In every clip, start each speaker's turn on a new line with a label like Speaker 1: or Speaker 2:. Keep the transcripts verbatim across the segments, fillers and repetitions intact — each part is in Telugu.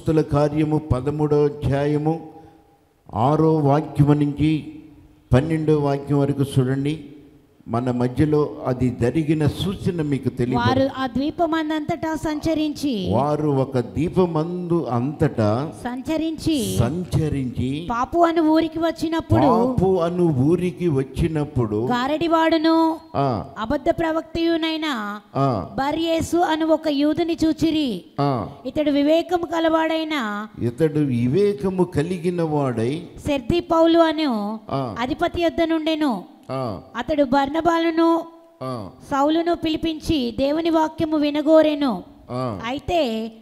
Speaker 1: అపోస్తుల కార్యము పదమూడో అధ్యాయము ఆరో వాక్యం నుంచి పన్నెండో వాక్యం వరకు చూడండి. మన మధ్యలో అది జరిగిన సూచన మీకు తెలియదు.
Speaker 2: వారు ఆ ద్వీపమందంతటా సంచరించి
Speaker 1: వారు ఒక ద్వీపమందు అంతటా
Speaker 2: సంచరించి
Speaker 1: సంచరించి
Speaker 2: పాపు అను ఊరికి వచ్చినప్పుడు
Speaker 1: పాపు అను ఊరికి వచ్చినప్పుడు
Speaker 2: గారడివాడును
Speaker 1: ఆ
Speaker 2: అబద్ధ ప్రవక్తయునైన
Speaker 1: ఆ
Speaker 2: బర్యేసు అను ఒక యూదుని చూచిరి.
Speaker 1: ఆ
Speaker 2: ఇతడు వివేకము కలవాడైన
Speaker 1: ఇతడు వివేకము కలిగిన వాడై
Speaker 2: సెర్ది పౌలు అను
Speaker 1: ఆ
Speaker 2: అధిపతి యొద్ద నుండెను.
Speaker 1: ఆ
Speaker 2: అతడు బర్నబాలను
Speaker 1: ఆ
Speaker 2: సౌలును పిలిపించి దేవుని వాక్యము వినగోరెను.
Speaker 1: ఆ
Speaker 2: అయితే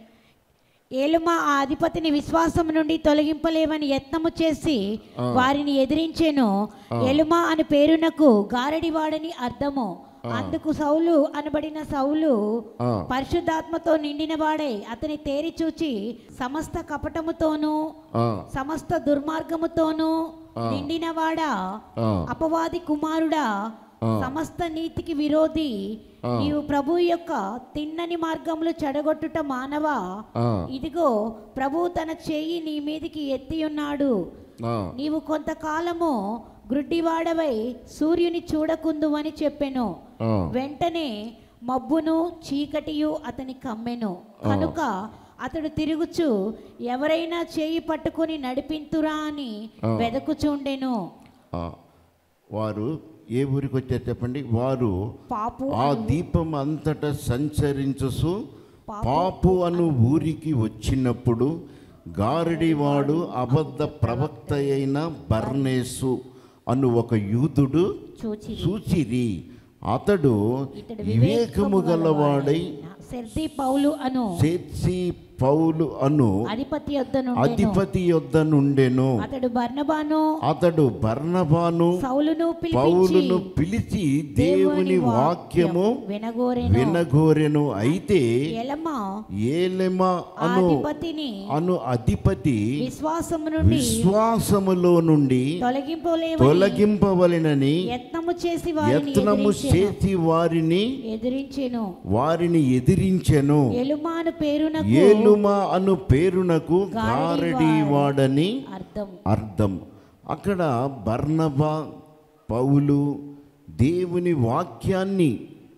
Speaker 2: ఏలుమా ఆ అధిపతిని విశ్వాసం నుండి తొలగింపలేవని యత్నము చేసి వారిని ఎదిరించెను. ఏలుమా అని పేరునకు గారడివాడని అర్థము. అందుకు సౌలు అనబడిన సౌలు పరిశుద్ధాత్మతో నిండిన వాడై అతని తేరి చూచి సమస్త కపటముతోనూ సమస్త దుర్మార్గముతోనూ నిండినవాడా, అపవాది కుమారుడా, సమస్త నీతికి విరోధి, నీవు ప్రభు యొక్క తిన్నని మార్గములు చెడగొట్టుట మానవా, ఇదిగో ప్రభు తన చేయి నీ మీదికి ఎత్తి ఉన్నాడు. నీవు కొంతకాలము గ్రుడ్డివాడవై సూర్యుని చూడకుందు అని చెప్పెను. వెంటనే మబ్బును చీకటియు అతని కమ్మెను. కనుక అతడు తిరుగుచు ఎవరైనా చేయి పట్టుకుని నడిపింతురా అని వెదకుచుండెను.
Speaker 1: వారు ఏ ఊరికి వచ్చారు చెప్పండి? వారు
Speaker 2: పాపు
Speaker 1: ఆ దీపం అంతటా సంచరించు పాపు అను ఊరికి వచ్చినప్పుడు గారడివాడు అబద్ధ ప్రవక్త అయిన బర్నేసు అను ఒక యూదుడు చూచిరి. అతడు వివేకము గలవాడై
Speaker 2: సెర్ది పౌలు అను
Speaker 1: సెర్ది పౌలు అను
Speaker 2: అధిపతి యొద్ద నుండెను.
Speaker 1: అధిపతి యొద్ద నుండెను.
Speaker 2: అతడు బర్నబాను
Speaker 1: అతడు బర్నబాను
Speaker 2: సౌలును
Speaker 1: పౌలును పిలిచి దేవుని వాక్యము
Speaker 2: వినగోరెను
Speaker 1: వినగోరెను. అయితే
Speaker 2: ఏలమా
Speaker 1: ఏలెమా అను
Speaker 2: అధిపతిని
Speaker 1: అను అధిపతి
Speaker 2: విశ్వాసము నుండి
Speaker 1: విశ్వాసములో నుండి
Speaker 2: తొలగింపలేవని
Speaker 1: తొలగింపవలెనని
Speaker 2: యత్నము చేసి వారిని
Speaker 1: యత్నము చేసి వారిని
Speaker 2: ఎదిరించెను.
Speaker 1: వారిని ఎదిరించెను.
Speaker 2: ఏలుమా అను పేరునకు
Speaker 1: ఏలుమా అను పేరునకు గారడివాడని
Speaker 2: అర్థం
Speaker 1: అర్థం. అక్కడ బర్నబా పౌలు దేవుని వాక్యాన్ని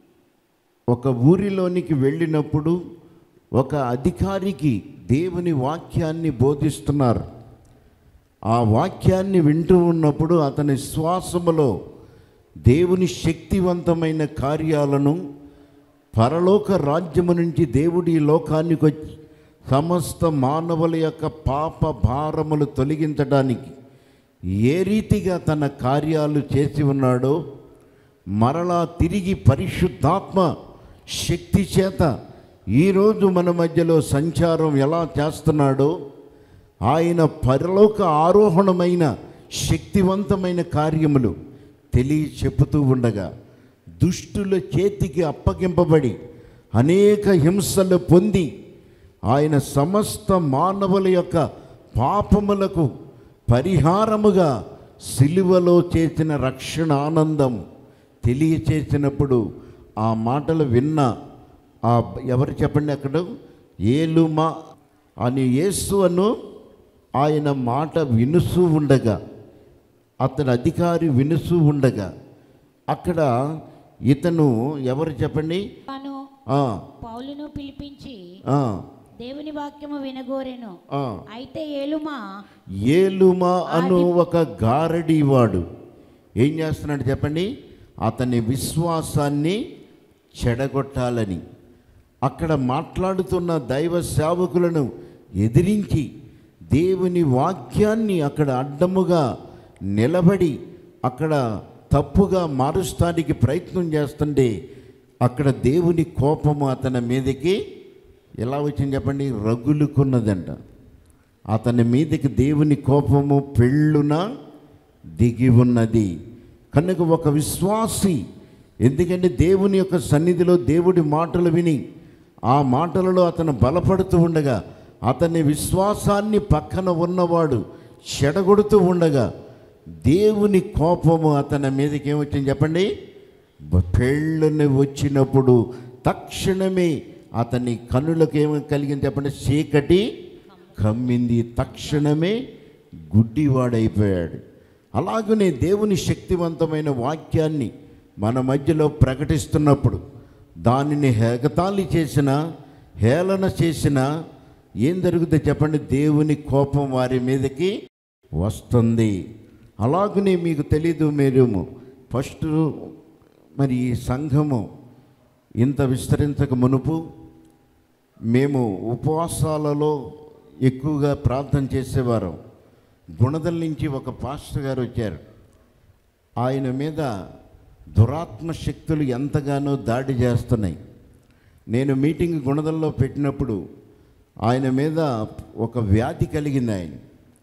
Speaker 1: ఒక ఊరిలోనికి వెళ్ళినప్పుడు ఒక అధికారికి దేవుని వాక్యాన్ని బోధిస్తున్నారు. ఆ వాక్యాన్ని వింటూ ఉన్నప్పుడు అతని శ్వాసములో దేవుని శక్తివంతమైన కార్యాలను, పరలోక రాజ్యము నుంచి దేవుడి లోకానికి వచ్చి సమస్త మానవుల యొక్క పాప భారములు తొలగించడానికి ఏ రీతిగా తన కార్యాలు చేసి ఉన్నాడో, మరలా తిరిగి పరిశుద్ధాత్మ శక్తి చేత ఈరోజు మన మధ్యలో సంచారం ఎలా చేస్తున్నాడో, ఆయన పరలోక ఆరోహణమైన శక్తివంతమైన కార్యములు తెలియ చెప్పుతూ ఉండగా దుష్టుల చేతికి అప్పగింపబడి అనేక హింసలు పొంది ఆయన సమస్త మానవుల యొక్క పాపములకు పరిహారముగా సిలువలో చేసిన రక్షణ ఆనందం తెలియచేసినప్పుడు ఆ మాటలు విన్న ఆ ఎవరు చెప్పండి అక్కడ ఏలుమా అని యేసు అను ఆయన మాట వినుసు ఉండగా, అతని అధికారి వినుసు ఉండగా అక్కడ ఇతను ఎవరు చెప్పండి
Speaker 2: పౌలును పిలిపించి
Speaker 1: ఆ
Speaker 2: దేవుని వాక్యము వినగోరెను. అయితే ఏలుమా
Speaker 1: ఏలుమా అను ఒక గారడివాడు ఏం చేస్తున్నాడు చెప్పండి? అతని విశ్వాసాన్ని చెడగొట్టాలని అక్కడ మాట్లాడుతున్న దైవ సేవకులను ఎదిరించి దేవుని వాక్యాన్ని అక్కడ అడ్డముగా నిలబడి అక్కడ తప్పుగా మారుస్తానికి ప్రయత్నం చేస్తుంటే అక్కడ దేవుని కోపము అతని మీదకి ఎలా వచ్చింది చెప్పండి? రగులుకున్నదంట. అతని మీదకి దేవుని కోపము పెళ్ళున దిగి ఉన్నది. కనుక ఒక విశ్వాసి, ఎందుకంటే దేవుని యొక్క సన్నిధిలో దేవుడి మాటలు విని ఆ మాటలలో అతను బలపడుతూ ఉండగా అతని విశ్వాసాన్ని పక్కన ఉన్నవాడు చెడగొడుతూ ఉండగా దేవుని కోపము అతని మీదకి ఏమొచ్చింది చెప్పండి? పెళ్ళుని వచ్చినప్పుడు తక్షణమే అతని కన్నులకు ఏమి కలిగింది చెప్పండి? చీకటి కమ్మింది, తక్షణమే గుడ్డివాడైపోయాడు. అలాగనే దేవుని శక్తివంతమైన వాక్యాన్ని మన మధ్యలో ప్రకటిస్తున్నప్పుడు దానిని హేగతాళి చేసిన, హేళన చేసిన ఏం జరుగుతుంది చెప్పండి? దేవుని కోపం వారి మీదకి వస్తుంది. అలాగనే మీకు తెలీదు, మీరు ఫస్ట్ మరి ఈ సంఘము ఇంత విస్తరించక మునుపు మేము ఉపవాసాలలో ఎక్కువగా ప్రార్థన చేసేవారు. గుణదల నుంచి ఒక పాస్టర్ గారు వచ్చారు. ఆయన మీద దురాత్మ శక్తులు ఎంతగానో దాడి చేస్తున్నాయి. నేను మీటింగ్ గుణదల్లో పెట్టినప్పుడు ఆయన మీద ఒక వ్యాధి కలిగింది. ఆయన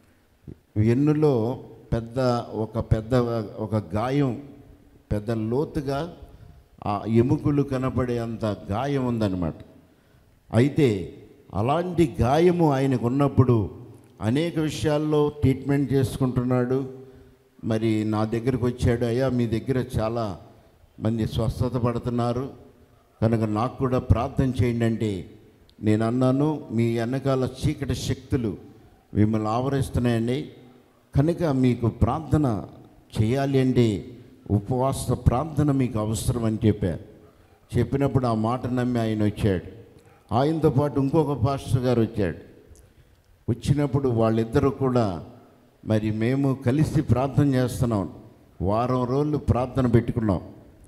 Speaker 1: వెన్నులో పెద్ద ఒక పెద్ద ఒక గాయం, పెద్ద లోతుగా ఆ ఎముకలు కనపడే అంత గాయం ఉందన్నమాట. అయితే అలాంటి గాయము ఆయనకు ఉన్నప్పుడు అనేక విషయాల్లో ట్రీట్మెంట్ చేసుకుంటున్నాడు. మరి నా దగ్గరకు వచ్చాడు, అయ్యా మీ దగ్గర చాలా మంది స్వస్థత పడుతున్నారు కనుక నాకు కూడా ప్రార్థన చేయండి అంటే, నేను అన్నాను, మీ వెనకాల చీకటి శక్తులు మిమ్మల్ని ఆవరిస్తున్నాయండి, కనుక మీకు ప్రార్థన చేయాలి అంటే ఉపవాస ప్రార్థన మీకు అవసరం అని చెప్పారు. చెప్పినప్పుడు ఆ మాట నమ్మి ఆయన వచ్చాడు. ఆయనతో పాటు ఇంకొక పాస్టర్ గారు వచ్చాడు. వచ్చినప్పుడు వాళ్ళిద్దరూ కూడా మరి మేము కలిసి ప్రార్థన చేస్తున్నాం. వారం రోజులు ప్రార్థన పెట్టుకున్నాం.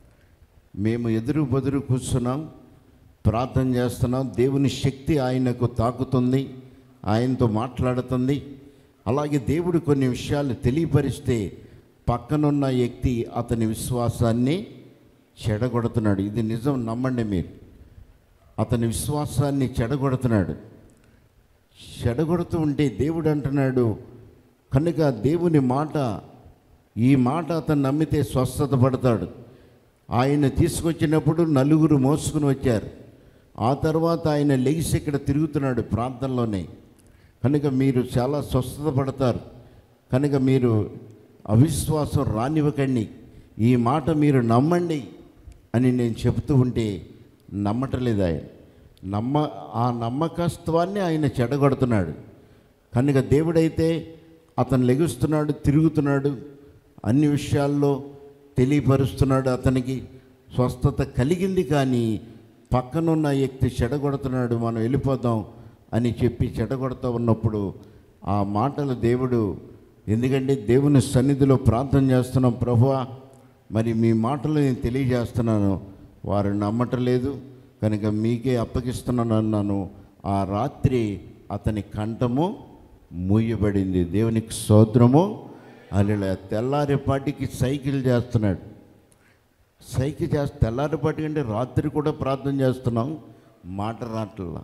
Speaker 1: మేము ఎదురు బదురు కూర్చున్నాం, ప్రార్థన చేస్తున్నాం. దేవుని శక్తి ఆయనకు తాకుతుంది, ఆయనతో మాట్లాడుతుంది. అలాగే దేవుడు కొన్ని విషయాలు తెలియపరిస్తే పక్కనున్న వ్యక్తి అతని విశ్వాసాన్ని చెడగొడుతున్నాడు. ఇది నిజం, నమ్మండి మీరు. అతని విశ్వాసాన్ని చెడగొడుతున్నాడు. చెడగొడుతూ ఉంటే దేవుడు అంటున్నాడు, కనుక దేవుని మాట, ఈ మాట అతను నమ్మితే స్వస్థత పడతాడు. ఆయన తీసుకొచ్చినప్పుడు నలుగురు మోసుకుని వచ్చారు. ఆ తర్వాత ఆయన లెగిసి ఇక్కడ తిరుగుతున్నాడు ప్రాంతంలోనే. కనుక మీరు చాలా స్వస్థత పడతారు. కనుక మీరు అవిశ్వాసం రానివ్వకండి, ఈ మాట మీరు నమ్మండి అని నేను చెబుతూ ఉంటే నమ్మటలేదు ఆయన. నమ్మ ఆ నమ్మకత్వాన్ని ఆయన చెడగొడుతున్నాడు. కనుక దేవుడైతే అతను లెగుస్తున్నాడు, తిరుగుతున్నాడు, అన్ని విషయాల్లో తెలియపరుస్తున్నాడు. అతనికి స్వస్థత కలిగింది, కానీ పక్కనున్న వ్యక్తి చెడగొడుతున్నాడు, మనం వెళ్ళిపోదాం అని చెప్పి చెడగొడుతూ ఉన్నప్పుడు ఆ మాటలు దేవుడు, ఎందుకంటే దేవుని సన్నిధిలో ప్రార్థన చేస్తున్నాం, ప్రభువా మరి మీ మాటలు నేను తెలియజేస్తున్నాను, వారు నమ్మటలేదు కనుక మీకే అప్పగిస్తున్నాను అన్నాను. ఆ రాత్రి అతని కంఠము మూయబడింది. దేవునికి స్తోత్రము. అలా తెల్లారిపాటికి సైకిల్ చేస్తున్నాడు. సైకిల్ చేస్తే తెల్లారిపాటికి అంటే రాత్రి కూడా ప్రార్థన చేస్తున్నాం, మాట రాట్లా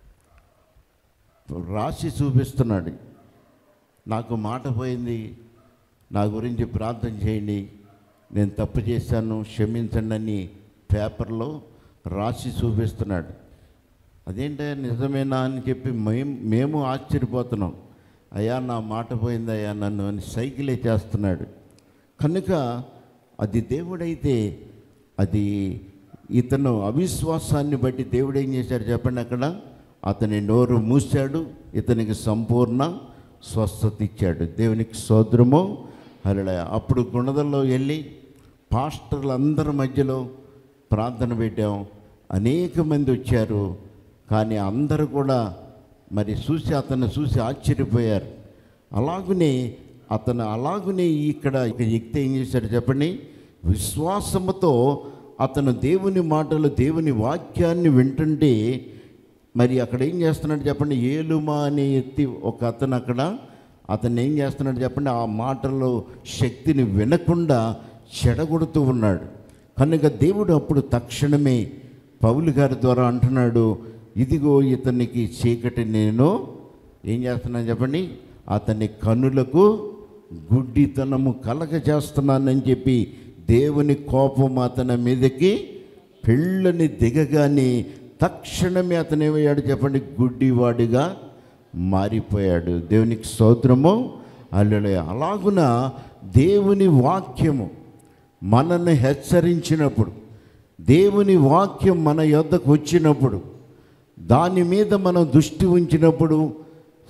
Speaker 1: రాసి చూపిస్తున్నాడు. నాకు మాట పోయింది, నా గురించి ప్రార్థన చేయండి, నేను తప్పు చేశాను, క్షమించండి అని పేపర్లో రాసి చూపిస్తున్నాడు. అదేంటే నిజమేనా అని చెప్పి మేము మేము ఆశ్చర్యపోతున్నాం. అయ్యా నా మాట పోయిందయ్యా నన్ను అని సైకిలే చేస్తున్నాడు. కనుక అది దేవుడైతే, అది ఇతను అవిశ్వాసాన్ని బట్టి దేవుడు ఏం చేశాడు చెప్పండి? అక్కడ అతని నోరు మూసాడు, ఇతనికి సంపూర్ణ స్వస్థత ఇచ్చాడు. దేవునికి స్తోత్రము. హల్లెలూయా. అప్పుడు గుణదల్లో వెళ్ళి పాస్టర్లందరి మధ్యలో ప్రార్థన పెట్టాం. అనేక మంది వచ్చారు, కానీ అందరూ కూడా మరి చూసి అతన్ని చూసి ఆశ్చర్యపోయారు. అలాగునే అతను అలాగునే ఇక్కడ వ్యక్తి ఏం చేశాడు చెప్పండి? విశ్వాసముతో అతను దేవుని మాటలు, దేవుని వాక్యాన్ని వింటుంటే మరి అక్కడ ఏం చేస్తున్నాడు చెప్పండి? ఏలుమా అనే ఎత్తి ఒక అతను అక్కడ అతను ఏం చేస్తున్నాడు చెప్పండి? ఆ మాటల్లో శక్తిని వినకుండా చెడగొడుతూ ఉన్నాడు. కనుక దేవుడు అప్పుడు తక్షణమే పౌలు గారి ద్వారా అంటున్నాడు, ఇదిగో ఇతనికి చీకటి నేను ఏం చేస్తున్నాను చెప్పండి? అతని కన్నులకు గుడ్డితనము కలగజేస్తున్నానని చెప్పి దేవుని కోపం అతని మీదకి పెళ్ళని దిగగానే తక్షణమే అతను ఏమయ్యాడు చెప్పండి? గుడ్డివాడిగా మారిపోయాడు. దేవునికి స్తోత్రము. హల్లెలూయా. అలాగున దేవుని వాక్యము మనల్ని హెచ్చరించినప్పుడు, దేవుని వాక్యం మన యొద్దకు వచ్చినప్పుడు, దాని మీద మనం దృష్టి ఉంచినప్పుడు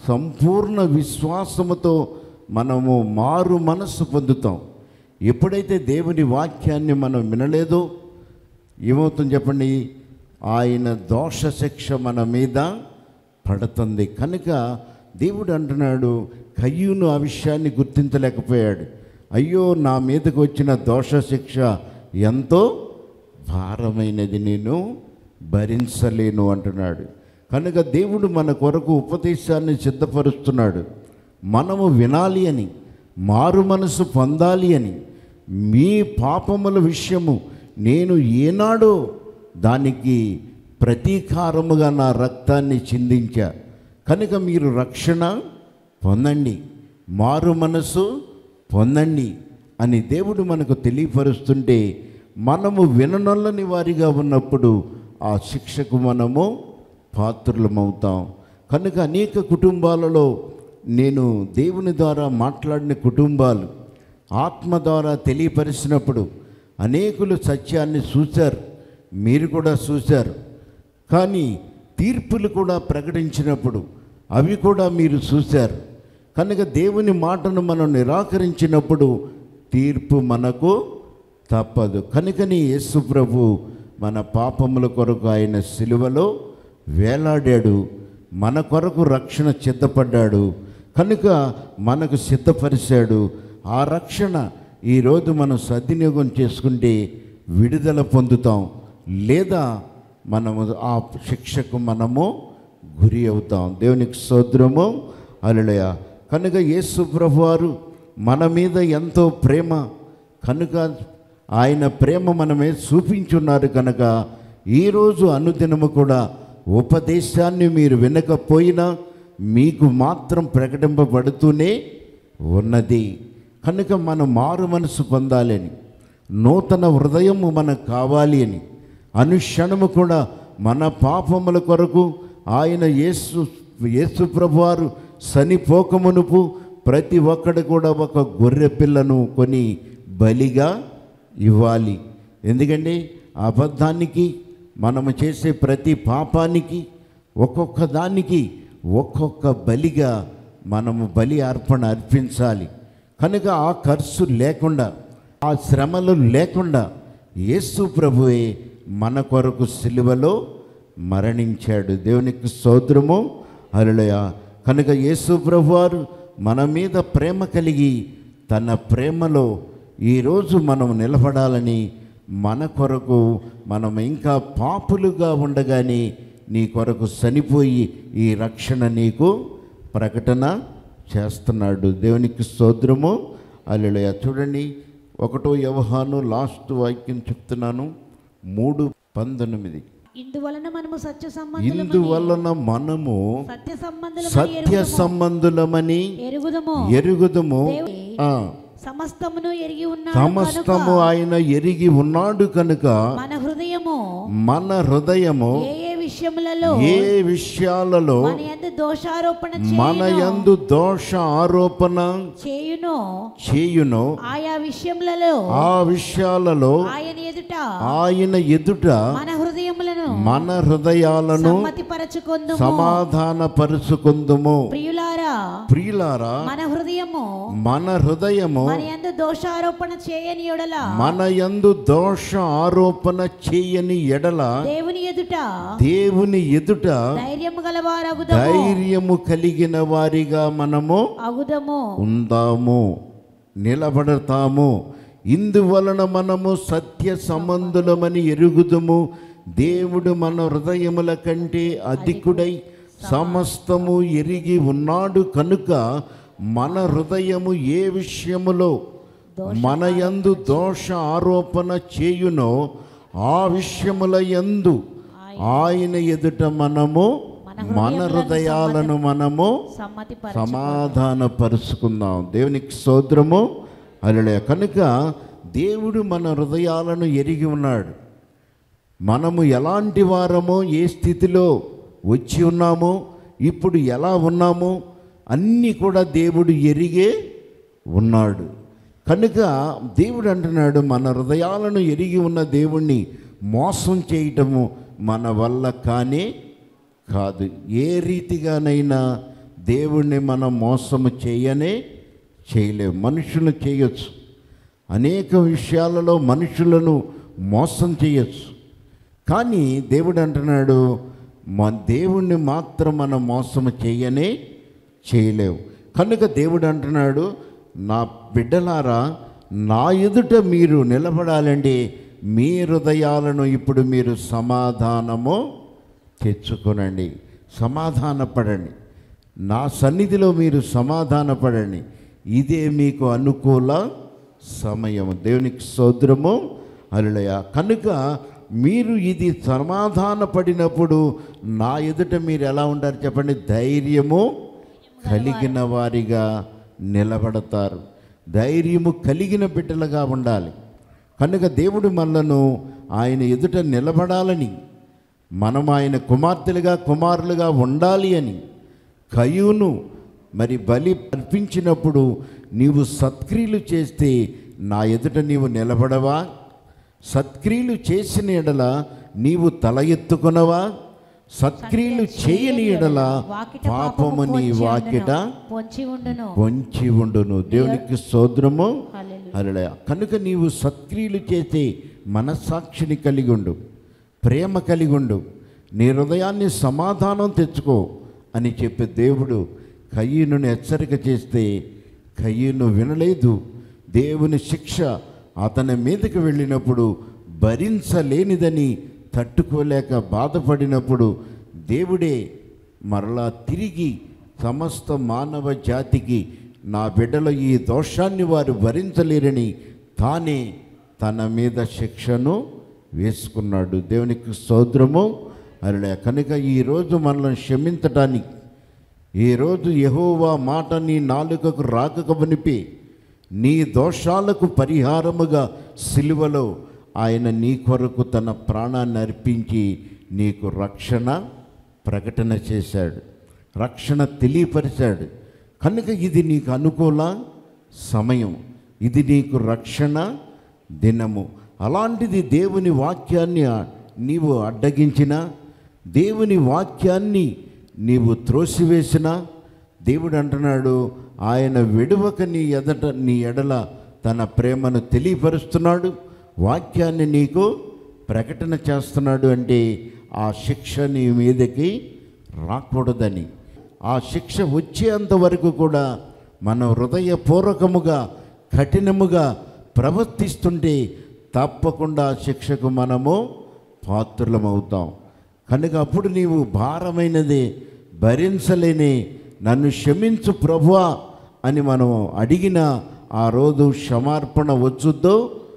Speaker 1: సంపూర్ణ విశ్వాసముతో మనము మారు మనస్సు పొందుతాం. ఎప్పుడైతే దేవుని వాక్యాన్ని మనం వినలేదో ఏమవుతుంది చెప్పండి, ఆయన దోష శిక్ష మన మీద పడుతుంది. కనుక దేవుడు అంటున్నాడు, కయ్యూను ఆ విషయాన్ని గుర్తించలేకపోయాడు. అయ్యో, నా మీదకు వచ్చిన దోష శిక్ష ఎంతో భారమైనది, నేను భరించలేను అంటున్నాడు. కనుక దేవుడు మన కొరకు ఉపదేశాన్ని సిద్ధపరుస్తున్నాడు. మనము వినాలి అని, మారు మనసు పొందాలి అని. మీ పాపముల విషయము నేను ఏనాడో దానికి ప్రతీకారముగా నా రక్తాన్ని చిందించా, కనుక మీరు రక్షణ పొందండి, మారు మనసు పొందండి అని దేవుడు మనకు తెలియపరుస్తుంటే, మనము విననొల్లని వారిగా ఉన్నప్పుడు ఆ శిక్షకు మనము పాత్రులమవుతాం. కనుక అనేక కుటుంబాలలో నేను దేవుని ద్వారా మాట్లాడిన కుటుంబాలు ఆత్మ ద్వారా తెలియపరిచినప్పుడు అనేకులు సత్యాన్ని చూశారు, మీరు కూడా చూశారు. కానీ తీర్పులు కూడా ప్రకటించినప్పుడు అవి కూడా మీరు చూశారు. కనుక దేవుని మాటను మనం నిరాకరించినప్పుడు తీర్పు మనకు తప్పదు. కనుకని యేసు ప్రభు మన పాపముల కొరకు ఆయన సిలువలో వేలాడాడు, మన కొరకు రక్షణ సిద్ధపడ్డాడు, కనుక మనకు సిద్ధపరిచాడు. ఆ రక్షణ ఈరోజు మనం సద్వినియోగం చేసుకుంటే విడుదల పొందుతాం, లేదా మనము ఆ శిక్షకు మనము గురి అవుతాం. దేవునికి స్తోత్రము, హల్లెలూయా. కనుక యేసు ప్రభువారు మన మీద ఎంతో ప్రేమ, కనుక ఆయన ప్రేమ మనమే చూపించున్నారు. కనుక ఈరోజు అనుదినము కూడా ఉపదేశాన్ని మీరు వినకపోయినా మీకు మాత్రం ప్రకటింపబడుతూనే ఉన్నది. కనుక మనం మారు మనసు పొందాలని, నూతన హృదయము మనకు కావాలి అని, అనుక్షణము కూడా మన పాపముల కొరకు ఆయన యేసు యేసు ప్రభువారు చనిపోకమునుపు ప్రతి ఒక్కడు కూడా ఒక గొర్రె పిల్లను కొని బలిగా ఇవ్వాలి. ఎందుకంటే అబద్ధానికి, మనము చేసే ప్రతి పాపానికి ఒక్కొక్క దానికి ఒక్కొక్క బలిగా మనము బలి అర్పణ అర్పించాలి. కనుక ఆ ఖర్చు లేకుండా, ఆ శ్రమలు లేకుండా యేసు ప్రభువే మన కొరకు సిలువలో మరణించాడు. దేవునికి స్తోత్రము, హల్లెలూయా. కనుక యేసు ప్రభువారు మన మీద ప్రేమ కలిగి తన ప్రేమలో ఈరోజు మనం నిలబడాలని, మన కొరకు మనం ఇంకా పాపులుగా ఉండగానే నీ కొరకు చనిపోయి ఈ రక్షణ నీకు ప్రకటన చేస్తున్నాడు. దేవునికి స్తోత్రము, హల్లెలూయా. చూడండి, ఒకటో యోహాను లాస్ట్ వాక్యం చెప్తున్నాను, మూడు పంతొమ్మిది.
Speaker 2: ఇందువలన మనము సత్య సంబంధులమని
Speaker 1: ఇందువలన మనము
Speaker 2: సత్య సంబంధులమని
Speaker 1: సత్య సంబంధులమని
Speaker 2: ఎరుగుదము
Speaker 1: ఎరుగుదము ఆ
Speaker 2: సమస్తమును ఎరిగి ఉన్నాడు
Speaker 1: సమస్తము ఆయన ఎరిగి ఉన్నాడు కనుక
Speaker 2: మన హృదయము
Speaker 1: మన హృదయము
Speaker 2: ఏ ఏ విషయములలో
Speaker 1: ఏ విషయాలలో
Speaker 2: మన యందు దోషారోపణ
Speaker 1: మన యందు దోష ఆరోపణ
Speaker 2: చేయును
Speaker 1: చేయును
Speaker 2: ఆయా విషయములలో
Speaker 1: ఆ విషయాలలో
Speaker 2: ఆయన ఎదుట
Speaker 1: ఆయన ఎదుట
Speaker 2: మన హృదయములను
Speaker 1: మన హృదయాలను
Speaker 2: సమ్మతిపరచుకొందుము
Speaker 1: సమాధానపరచుకొందుము.
Speaker 2: ప్రియులారా
Speaker 1: ప్రియులారా
Speaker 2: మన హృదయము
Speaker 1: మన హృదయము
Speaker 2: మన యందు దోషారోపణ చేయని ఎడల
Speaker 1: మన యందు దోష ఆరోపణ చేయని ఎడల
Speaker 2: దేవుని ఎదుట
Speaker 1: దేవుని ఎదుట
Speaker 2: ధైర్యము గలవారగుదము
Speaker 1: ధైర్యము కలిగిన వారిగా మనము
Speaker 2: అగుదము
Speaker 1: ఉందాము, నిలబడతాము. ఇందువలన మనము సత్య సంబంధులమని ఎరుగుదుము. దేవుడు మన హృదయముల కంటే అధికుడై సమస్తము ఎరిగి ఉన్నాడు కనుక మన హృదయము ఏ విషయములో మన యందు దోష ఆరోపణ చేయునో ఆ విషయముల యందు ఆయన ఎదుట మనము మన హృదయాలను మనము సమాధానపరుచుకుందాం. దేవునికి స్తోత్రము, హల్లెలూయా. కనుక దేవుడు మన హృదయాలను ఎరిగి ఉన్నాడు. మనము ఎలాంటి వారమో, ఏ స్థితిలో వచ్చి ఉన్నామో, ఇప్పుడు ఎలా ఉన్నామో అన్నీ కూడా దేవుడు ఎరిగే ఉన్నాడు. కనుక దేవుడు అంటున్నాడు, మన హృదయాలను ఎరిగి ఉన్న దేవుణ్ణి మోసం చేయటము మన వల్ల కానే కాదు. ఏ రీతిగానైనా దేవుణ్ణి మనం మోసము చేయనే చేయలేము. మనుషులు చేయొచ్చు, అనేక విషయాలలో మనుషులను మోసం చేయొచ్చు. కానీ దేవుడు అంటున్నాడు, మా దేవుణ్ణి మాత్రం మనం మోసము చేయనే చేయలేవు. కనుక దేవుడు అంటున్నాడు, నా బిడ్డలారా, నా ఎదుట మీరు నిలబడాలండి, మీ హృదయాలను ఇప్పుడు మీరు సమాధానము తెచ్చుకొనండి, సమాధానపడండి. నా సన్నిధిలో మీరు సమాధానపడండి. ఇదే మీకు అనుకూల సమయం. దేవునికి స్తోత్రము, హల్లెలూయా. కనుక మీరు ఇది సమాధాన పడినప్పుడు నా ఎదుట మీరు ఎలా ఉంటారు చెప్పండి? ధైర్యము కలిగిన వారిగా నిలబడతారు. ధైర్యము కలిగిన బిడ్డలుగా ఉండాలి. కనుక దేవుడు మనలను ఆయన ఎదుట నిలబడాలని, మనం ఆయన కుమార్తెలుగా కుమారులుగా ఉండాలి అని కయ్యూను మరి బలి అర్పించినప్పుడు నీవు సత్క్రియలు చేస్తే నా ఎదుట నీవు నిలబడవా? సత్క్రియలు చేసిన ఎడల నీవు తల ఎత్తుకునవా? సత్క్రియలు చేయని ఎడల పాపము నీ వాకిట పొంచి ఉండును. దేవునికి స్తోత్రము, హల్లెలూయా. కనుక నీవు సత్క్రియలు చేసే మనస్సాక్షిని కలిగి ఉండు, ప్రేమ కలిగి ఉండు, నీ హృదయాన్ని సమాధానం తెచ్చుకో అని చెప్పి దేవుడు కయ్యూనును హెచ్చరిక చేస్తే కయ్యూను వినలేదు. దేవుని శిక్ష అతని మీదకి వెళ్ళినప్పుడు భరించలేనిదని తట్టుకోలేక బాధపడినప్పుడు దేవుడే మరలా తిరిగి సమస్త మానవ జాతికి నా బిడ్డల ఈ దోషాన్ని వారు భరించలేరని తానే తన మీద శిక్షను వేసుకున్నాడు. దేవునికి స్తోత్రము, హల్లెలూయా. కనుక ఈరోజు మనల్ని క్షమించటానికి, ఈరోజు యెహోవా మాట నీ నాలుకకు రాకకవనిపి నీ దోషాలకు పరిహారముగా సిలువలో ఆయన నీ కొరకు తన ప్రాణాన్ని అర్పించి నీకు రక్షణ ప్రకటన చేశాడు, రక్షణ తెలియపరిచాడు. కనుక ఇది నీకు అనుకూల సమయం, ఇది నీకు రక్షణ దినము. అలాంటిది దేవుని వాక్యాన్ని నీవు అడ్డగించిన, దేవుని వాక్యాన్ని నీవు త్రోసివేసిన, దేవుడు అంటున్నాడు ఆయన విడువక నీ ఎదట నీ ఎడల తన ప్రేమను తెలియపరుస్తున్నాడు, వాక్యాన్ని నీకు ప్రకటన చేస్తున్నాడు. అంటే ఆ శిక్ష నీ మీదకి రాకూడదని, ఆ శిక్ష వచ్చేంతవరకు కూడా మనం హృదయపూర్వకముగా కఠినముగా ప్రవర్తిస్తుంటే తప్పకుండా శిక్షకు మనము పాత్రులమవుతాం. కనుక అప్పుడు నీవు భారమైనది భరించలేని నన్ను క్షమించు ప్రభువా అని మనం అడిగిన ఆ రోజు క్షమార్పణ వచ్చుద్దో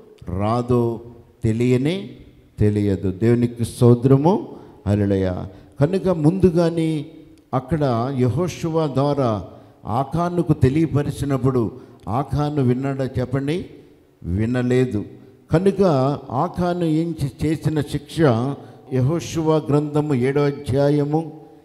Speaker 1: రాదో తెలియనే తెలియదు. దేవునికి స్తోత్రము, హల్లెలూయా. కనుక ముందుగానే అక్కడ యెహోషువ ద్వారా ఆకానుకు తెలియపరిచినప్పుడు ఆకాను విన్నాడా చెప్పండి? వినలేదు. కనుక ఆకాను ఏం చేసిన శిక్ష యెహోషువ గ్రంథము ఏడో అధ్యాయము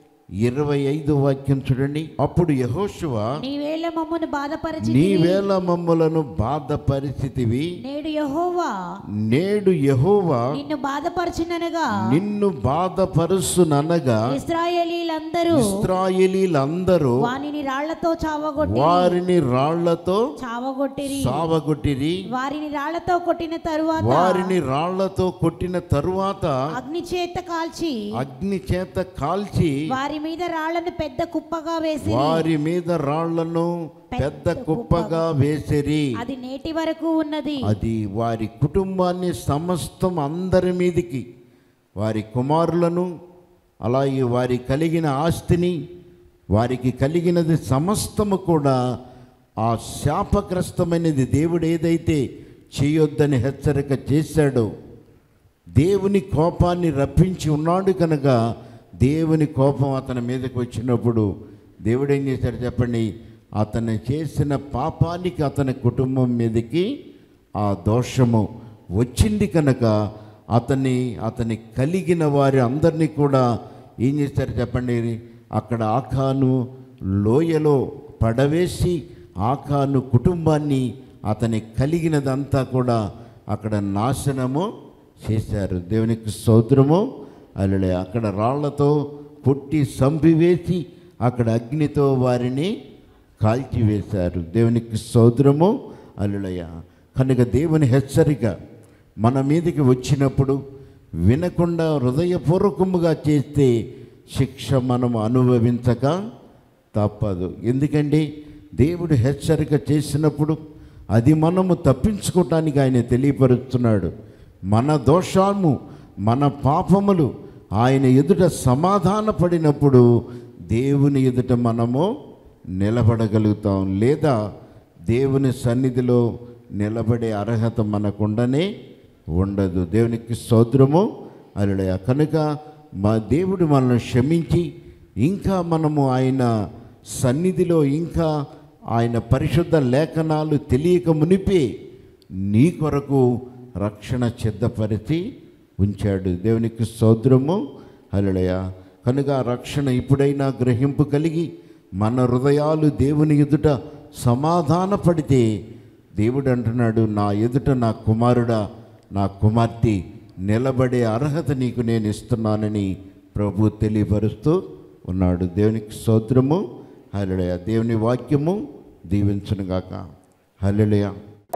Speaker 1: ఇరవై ఐదు వాక్యం చూడండి. అప్పుడు యెహోషువ,
Speaker 2: నీవేళ మమ్మను బాధపరిచి
Speaker 1: నీవేళ మమ్ములను బాధపరిచితివి,
Speaker 2: నేడు యెహోవా
Speaker 1: నేడు యెహోవా
Speaker 2: నిన్ను బాధపరచుననగా
Speaker 1: నిన్ను బాధపరుసుననగా
Speaker 2: ఇశ్రాయేలీలందరూ
Speaker 1: ఇశ్రాయేలీలందరూ
Speaker 2: వారిని రాళ్లతో చావగొట్టి
Speaker 1: వారిని రాళ్లతో
Speaker 2: చావగొట్టిరి
Speaker 1: సావగొట్టిరి.
Speaker 2: వారిని రాళ్లతో కొట్టిన తరువాత
Speaker 1: వారిని రాళ్లతో కొట్టిన తరువాత
Speaker 2: అగ్ని చేత కాల్చి
Speaker 1: అగ్ని చేత కాల్చి
Speaker 2: వారి మీద రాళ్లను పెద్ద కుప్పగా వేసి
Speaker 1: వారి మీద రాళ్లను పెద్ద కుప్పగా వేసిరి.
Speaker 2: అది నేటి వరకు ఉన్నది.
Speaker 1: అది వారి కుటుంబాన్ని సమస్తం అందరి మీదికి, వారి కుమారులను, అలాగే వారి కలిగిన ఆస్తిని, వారికి కలిగినది సమస్తము కూడా ఆ శాపగ్రస్తమైనది దేవుడు ఏదైతే చేయొద్దని హెచ్చరిక చేశాడో, దేవుని కోపాన్ని రప్పించి ఉన్నాడు కనుక దేవుని కోపం అతని మీదకి వచ్చినప్పుడు దేవుడు ఏం చేశాడు చెప్పండి? అతను చేసిన పాపానికి అతని కుటుంబం మీదకి ఆ దోషము వచ్చింది కనుక అతన్ని అతని కలిగిన వారి అందరినీ కూడా ఏం చేశారు చెప్పండి? అక్కడ ఆకాను లోయలో పడవేసి ఆకాను కుటుంబాన్ని అతని కలిగినదంతా కూడా అక్కడ నాశనము చేశారు. దేవునికి స్తోత్రము, హల్లెలూయా. అక్కడ రాళ్లతో కొట్టి సంపివేసి అక్కడ అగ్నితో వారిని కాల్చివేశారు. దేవునికి స్తోత్రము. హల్లెలూయా. కనుక దేవుని హెచ్చరిక మన మీదకి వచ్చినప్పుడు వినకుండా హృదయపూర్వకముగా చేస్తే శిక్ష మనము అనుభవించక తప్పదు. ఎందుకంటే దేవుడు హెచ్చరిక చేసినప్పుడు అది మనము తప్పించుకోవటానికి ఆయన తెలియపరుస్తున్నాడు. మన దోషాము, మన పాపములు ఆయన ఎదుట సమాధాన పడినప్పుడు దేవుని ఎదుట మనము నిలబడగలుగుతాం. లేదా దేవుని సన్నిధిలో నిలబడే అర్హత మనకుండనే ఉండదు. దేవునికి స్తోత్రము. హల్లెలూయా. కనుక మా దేవుడు మనల్ని క్షమించి ఇంకా మనము ఆయన సన్నిధిలో ఇంకా ఆయన పరిశుద్ధ లేఖనాలు తెలియక మునిపే నీ కొరకు రక్షణ సిద్ధపరిచి ఉంచాడు. దేవునికి స్తోత్రము. హల్లెలూయా. కనుక రక్షణ ఇప్పుడైనా గ్రహింపు కలిగి మన హృదయాలు దేవుని ఎదుట సమాధాన పడితే దేవుడు అంటున్నాడు, నా ఎదుట నా కుమారుడా, నా కుమార్తె నిలబడే అర్హత నీకు నేను ఇస్తున్నానని ప్రభు తెలియపరుస్తూ ఉన్నాడు. దేవునికి స్తోత్రము. హల్లెలూయా. దేవుని వాక్యము దీవించునుగాక. హల్లెలూయా.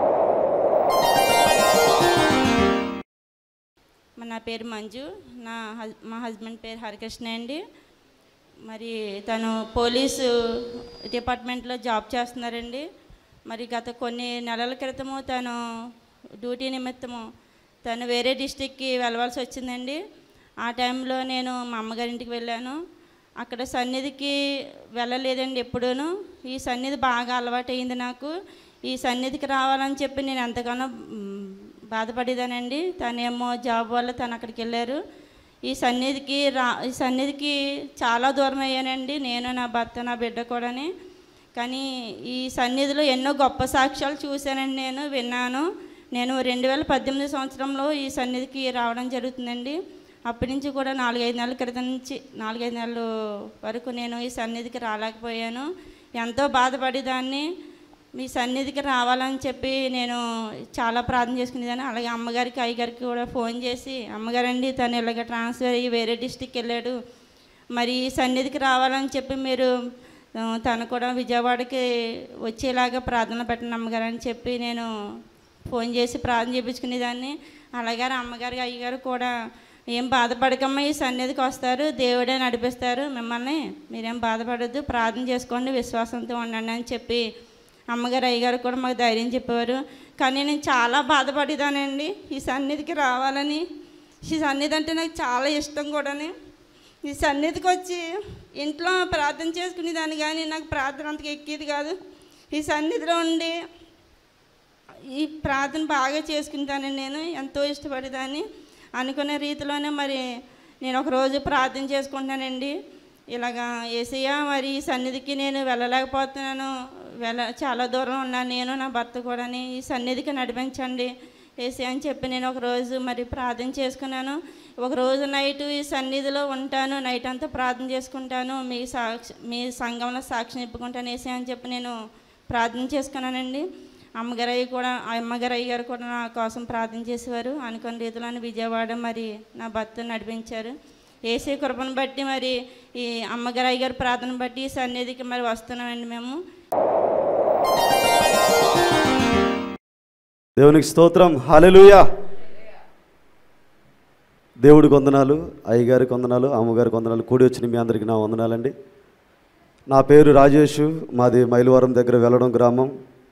Speaker 3: నా పేరు మంజు, నా హస్ మా హస్బెండ్ పేరు హరికృష్ణ అండి. మరి తను పోలీసు డిపార్ట్మెంట్లో జాబ్ చేస్తున్నారండి. మరి గత కొన్ని నెలల క్రితము తను డ్యూటీ నిమిత్తము తను వేరే డిస్టిక్కి వెళ్ళవలసి వచ్చిందండి. ఆ టైంలో నేను మా అమ్మగారింటికి వెళ్ళాను. అక్కడ సన్నిధికి వెళ్ళలేదండి ఎప్పుడూను. ఈ సన్నిధి బాగా అలవాటు అయింది నాకు. ఈ సన్నిధికి రావాలని చెప్పి నేను ఎంతగానో బాధపడేదానండి. తనేమో జాబ్ వల్ల తను అక్కడికి వెళ్ళారు. ఈ సన్నిధికి రా ఈ సన్నిధికి చాలా దూరం అయ్యానండి, నేను, నా భర్త, నా బిడ్డ కూడాని. కానీ ఈ సన్నిధిలో ఎన్నో గొప్ప సాక్ష్యాలు చూశానండి, నేను విన్నాను. నేను రెండు వేల పద్దెనిమిది సంవత్సరంలో ఈ సన్నిధికి రావడం జరుగుతుందండి. అప్పటి నుంచి కూడా నాలుగైదు నెలల క్రితం నుంచి నాలుగైదు నెలల వరకు నేను ఈ సన్నిధికి రాలేకపోయాను. ఎంతో బాధపడేదాన్ని. మీ సన్నిధికి రావాలని చెప్పి నేను చాలా ప్రార్థన చేసుకునేదాన్ని. అలాగే అమ్మగారికి, అయ్యగారికి కూడా ఫోన్ చేసి, అమ్మగారండి తను ఇలాగ ట్రాన్స్ఫర్ అయ్యి వేరే డిస్టిక్కి వెళ్ళాడు, మరి ఈ సన్నిధికి రావాలని చెప్పి మీరు తను కూడా విజయవాడకి వచ్చేలాగా ప్రార్థన పెట్టండి అమ్మగారు అని చెప్పి నేను ఫోన్ చేసి ప్రార్థన చేయించుకునేదాన్ని. అలాగే అమ్మగారికి, అయ్యగారు కూడా ఏం బాధపడకమ్మా, ఈ సన్నిధికి వస్తారు, దేవుడే నడిపిస్తారు మిమ్మల్ని, మీరేం బాధపడద్దు, ప్రార్థన చేసుకోండి, విశ్వాసంతో ఉండండి అని చెప్పి అమ్మగారు, అయ్యగారు కూడా మాకు ధైర్యం చెప్పేవారు. కానీ నేను చాలా బాధపడేదానండి ఈ సన్నిధికి రావాలని. ఈ సన్నిధి అంటే నాకు చాలా ఇష్టం కూడాని. ఈ సన్నిధికి వచ్చి ఇంట్లో ప్రార్థన చేసుకునేదాన్ని, కానీ నాకు ప్రార్థన అంతగా ఎక్కేది కాదు. ఈ సన్నిధిలో ఉండి ఈ ప్రార్థన బాగా చేసుకుంటానండి. నేను ఎంతో ఇష్టపడేదాన్ని. అనుకునే రీతిలోనే మరి నేను ఒకరోజు ప్రార్థన చేసుకుంటానండి. ఇలాగా యేసయ్య, మరి ఈ సన్నిధికి నేను వెళ్ళలేకపోతున్నాను, వెళ్ళ చాలా దూరం ఉన్నాను నేను, నా భర్త కూడా, ఈ సన్నిధికి నడిపించండి యేసయ్య అని చెప్పి నేను ఒకరోజు మరి ప్రార్థన చేసుకున్నాను. ఒకరోజు నైట్ ఈ సన్నిధిలో ఉంటాను, నైట్ అంతా ప్రార్థన చేసుకుంటాను, మీ సాక్షి మీ సంఘంలో సాక్షి నిప్పుకుంటాను యేసయ్య అని చెప్పి నేను ప్రార్థన చేసుకున్నానండి. అమ్మగారు అయ్యి కూడా అమ్మగారు అయ్యారు కూడా నా కోసం ప్రార్థన చేసేవారు. అనుకున్న రీతిలోనే విజయవాడ మరి నా భర్త నడిపించారు. యేసయ్య కృపను బట్టి మరి ఈ అమ్మగారు అయ్యగారు ప్రార్థన బట్టి ఈ సన్నిధికి మరి వస్తున్నామండి మేము.
Speaker 4: దేవునికి స్తోత్రం. హల్లెలూయా. దేవుడికి వందనాలు, అయ్యగారికి వందనాలు, అమ్మగారికి వందనాలు, కూడి వచ్చిన మీ అందరికీ నా వందనాలండి. నా పేరు రాజేష్, మాది మైలవరం దగ్గర వెళ్ళడం గ్రామం.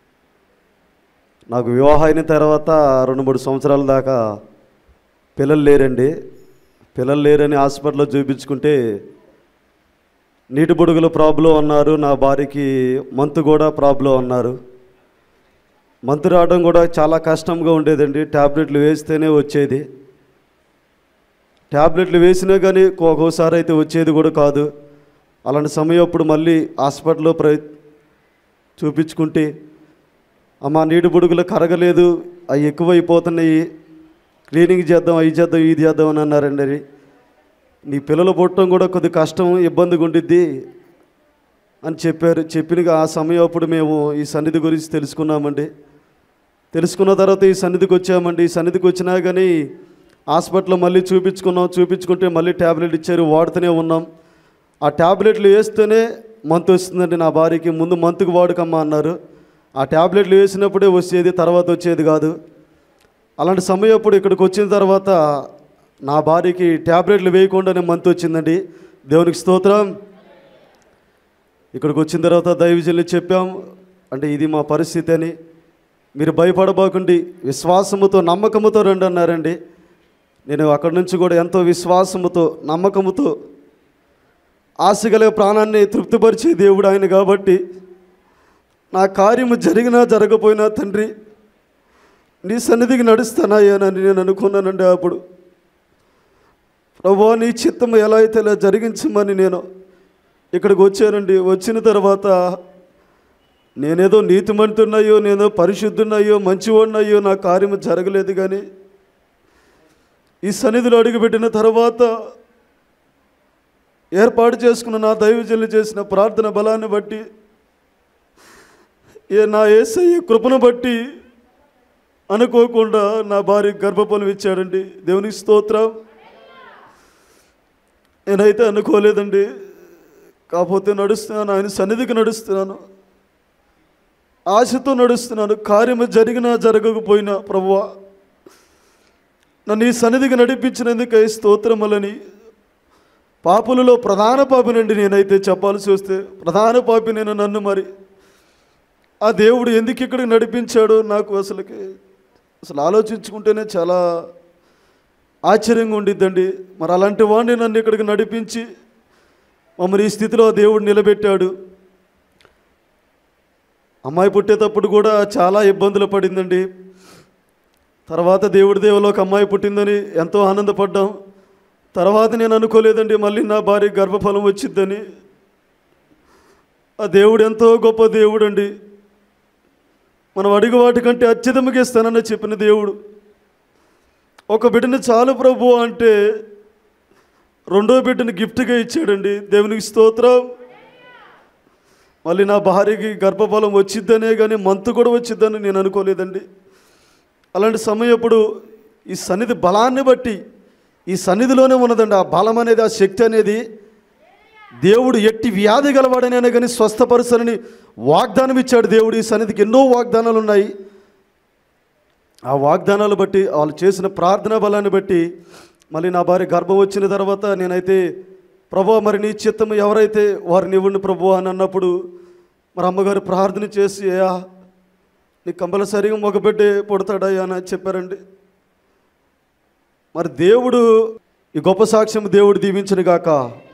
Speaker 4: నాకు వివాహం అయిన తర్వాత రెండు మూడు సంవత్సరాల దాకా పిల్లలు లేరండి. పిల్లలు లేరని హాస్పిటల్లో చూపించుకుంటే నీటి బుడుగుల ప్రాబ్లం అన్నారు. నా భార్యకి మంతు కూడా ప్రాబ్లం అన్నారు. మంతు రావడం కూడా చాలా కష్టంగా ఉండేదండి. ట్యాబ్లెట్లు వేస్తేనే వచ్చేది. ట్యాబ్లెట్లు వేసినా కానీ ఒక్కోసారి అయితే వచ్చేది కూడా కాదు. అలాంటి సమయం అప్పుడు మళ్ళీ హాస్పిటల్లో ప్ర చూపించుకుంటే, అమ్మ నీటి బుడుగులు కరగలేదు, అవి ఎక్కువైపోతున్నాయి, క్లీనింగ్ చేద్దాం, అవి చేద్దాం, ఇది చేద్దాం అని అన్నారండి. నీ పిల్లలు పుట్టడం కూడా కొద్ది కష్టం, ఇబ్బందిగా ఉండిద్ది అని చెప్పారు. చెప్పిన ఆ సమయం అప్పుడు మేము ఈ సన్నిధి గురించి తెలుసుకున్నామండి. తెలుసుకున్న తర్వాత ఈ సన్నిధికి వచ్చామండి. ఈ సన్నిధికి వచ్చినా కానీ హాస్పిటల్లో మళ్ళీ చూపించుకున్నాం. చూపించుకుంటే మళ్ళీ ట్యాబ్లెట్ ఇచ్చారు, వాడుతూనే ఉన్నాం. ఆ ట్యాబ్లెట్లు వేస్తూనే మంతు వస్తుందండి నా భార్యకి. ముందు మంతుకు వాడుకమ్మా అన్నారు. ఆ ట్యాబ్లెట్లు వేసినప్పుడే వచ్చేది, తర్వాత వచ్చేది కాదు. అలాంటి సమయం అప్పుడు ఇక్కడికి వచ్చిన తర్వాత నా భార్యకి ట్యాబ్లెట్లు వేయకుండానే మంతు వచ్చిందండి. దేవునికి స్తోత్రం. ఇక్కడికి వచ్చిన తర్వాత దైవజనులు చెప్పాం, అంటే ఇది మా పరిస్థితి అని, మీరు భయపడబోకండి, విశ్వాసముతో నమ్మకముతో రండి అన్నారండి. నేను అక్కడి నుంచి కూడా ఎంతో విశ్వాసముతో నమ్మకముతో ఆశగల ప్రాణాన్ని తృప్తిపరిచే దేవుడు ఆయన కాబట్టి నా కార్యము జరిగినా జరగపోయినా తండ్రి నీ సన్నిధికి నడుస్తానాయనని నేను అనుకున్నానండి. అప్పుడు ప్రభువా నీ చిత్తము ఎలా అయితే ఇలా జరిగించమని నేను ఇక్కడికి వచ్చానండి. వచ్చిన తర్వాత నేనేదో నీతిమంతున్నాయో, నేనో పరిశుద్ధున్నాయో, మంచివాడినయ్యో నా కార్యము జరగలేదు. కానీ ఈ సన్నిధిలో అడుగుపెట్టిన తర్వాత ఏర్పాటు చేసుకున్న నా దైవజనులు చేసిన ప్రార్థన బలాన్ని బట్టి, ఏ నా యేసయ్య కృపను బట్టి అనుకోకుండా నా భార్య గర్భఫలం ఇచ్చాడండి. దేవునికి స్తోత్రం. నేనైతే అనుకోలేదండి. కాకపోతే నడుస్తున్నాను, ఆయన సన్నిధికి నడుస్తున్నాను, ఆశతో నడుస్తున్నాను. కార్యము జరిగినా జరగకపోయినా ప్రభువా నన్ను ఈ సన్నిధికి నడిపించినందుకు స్తోత్రములని. పాపులలో ప్రధాన పాపినండి నేనైతే చెప్పాల్సి వస్తే, ప్రధాన పాపి నేను. నన్ను మరి ఆ దేవుడు ఎందుకు ఇక్కడికి నడిపించాడో నాకు అసలుకి అసలు ఆలోచించుకుంటేనే చాలా ఆశ్చర్యంగా ఉండిద్దండి. మరి అలాంటి వాడిని నన్ను ఇక్కడికి నడిపించి మమ్మల్ని ఈ స్థితిలో దేవుడు నిలబెట్టాడు. అమ్మాయి పుట్టేటప్పుడు కూడా చాలా ఇబ్బందులు పడిందండి. తర్వాత దేవుడి దేవులో ఒక అమ్మాయి పుట్టిందని ఎంతో ఆనందపడ్డాం. తర్వాత నేను అనుకోలేదండి మళ్ళీ నా భార్య గర్భఫలం వచ్చిద్దని. ఆ దేవుడు ఎంతో గొప్ప దేవుడు అండి. మనం అడిగి వాటికంటే అత్యధికంగా ఇస్తానని చెప్పిన దేవుడు. ఒక బిడ్డని చాలు ప్రభు అంటే రెండో బిడ్డని గిఫ్ట్గా ఇచ్చాడండి. దేవునికి స్తోత్రం. మళ్ళీ నా భార్యకి గర్భఫలం వచ్చిద్దనే కానీ మంతు కూడా వచ్చిద్దని నేను అనుకోలేదండి. అలాంటి సమయం అప్పుడు ఈ సన్నిధి బలాన్ని బట్టి, ఈ సన్నిధిలోనే ఉన్నదండి ఆ బలం అనేది, ఆ శక్తి అనేది. దేవుడు ఎట్టి వ్యాధి గలవాడనైనా కానీ స్వస్థపరుసనని వాగ్దానం ఇచ్చాడు దేవుడు. ఈ సన్నిధికి ఎన్నో వాగ్దానాలు ఉన్నాయి. ఆ వాగ్దానాలు బట్టి, వాళ్ళు చేసిన ప్రార్థనా బలాన్ని బట్టి మళ్ళీ నా భార్య గర్భం వచ్చిన తర్వాత నేనైతే ప్రభువా మరి నీ చిత్తము ఎవరైతే వారిని ఇవ్వండి ప్రభువా అని అన్నప్పుడు మరి అమ్మగారు ప్రార్థన చేసి అయ్యా నీ కంపల్సరిగా మగ బిడ్డే పుడతాడయ్యా అని చెప్పారండి. మరి దేవుడు ఈ గొప్ప సాక్ష్యం దేవుడు దీవించను గాక.